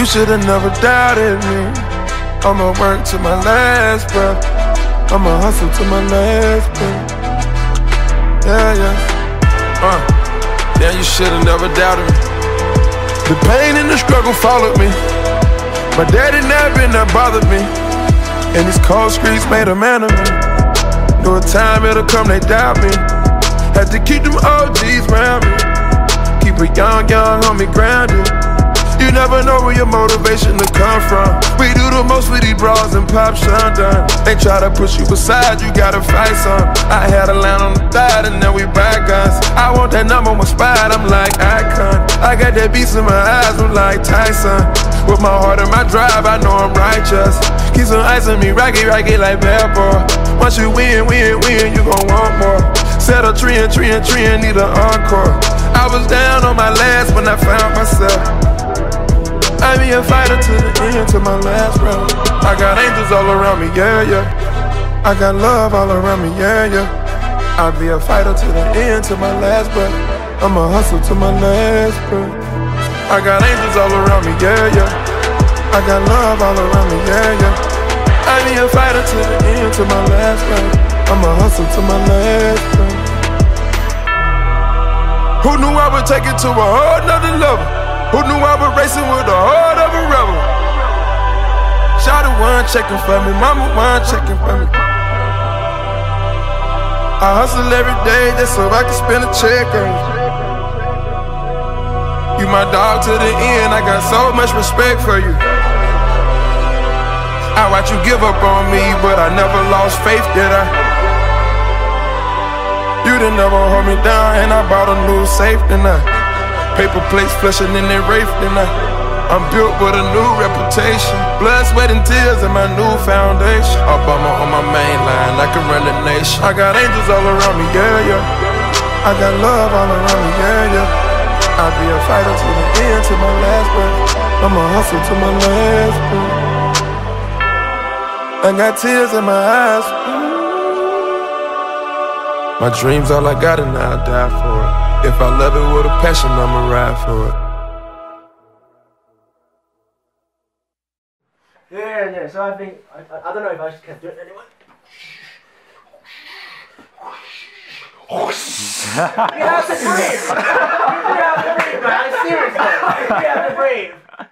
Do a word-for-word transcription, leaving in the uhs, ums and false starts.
You should've never doubted me. I'ma work to my last breath. I'ma hustle to my last breath. Yeah, yeah. Uh, yeah, you should've never doubted me. The pain and the struggle followed me. My daddy never been that bothered me. And these cold streets made a man of me. Knew a time it'll come, they doubt me. Had to keep them O Gs round me. Keep a young, young homie grounded. You never know where your motivation to come from. We do the most with these bras and pop shundun. They try to push you aside, you gotta fight some. I had a line on the thigh and then we buy guns. I want that number one spot, I'm like Icon. I got that beast in my eyes, I'm like Tyson. With my heart and my drive, I know I'm righteous. Keep some ice on me, rocky, rocky like bad boy. Once you win, win, win, you gon' want more. Set a tree and tree and tree and need an encore. I was down on my last when I found myself. I be a fighter to the end, to my last breath. I got angels all around me, yeah, yeah. I got love all around me, yeah, yeah. I be a fighter to the end, to my last breath. I'ma hustle to my last breath. I got angels all around me, yeah, yeah. I got love all around me, yeah, yeah. I be a fighter to the end, to my last breath. I'ma hustle to my last breath. Who knew I would take it to a whole nother level? Who knew I was racing with the heart of a rebel? Shawty one checking for me, mama one checking for me. I hustle every day just so I can spend a check on you. You my dog to the end, I got so much respect for you. I watch you give up on me, but I never lost faith, did I? You didn't never hold me down, and I bought a new safe tonight. Paper plates flushing in their wraith tonight. I'm built with a new reputation. Blood, sweat, and tears in my new foundation. Obama on my main line, I can run the nation. I got angels all around me, yeah, yeah. I got love all around me, yeah, yeah. I'll be a fighter to the end, to my last breath. I'ma hustle to my last breath. I got tears in my eyes. My dreams all I got and I'll die for it. If I love it with a passion, I'ma ride for it. Yeah, yeah, so I think, I, I, I don't know if I just can do it anyway. You have to breathe! You have to breathe, man, seriously! You have to breathe!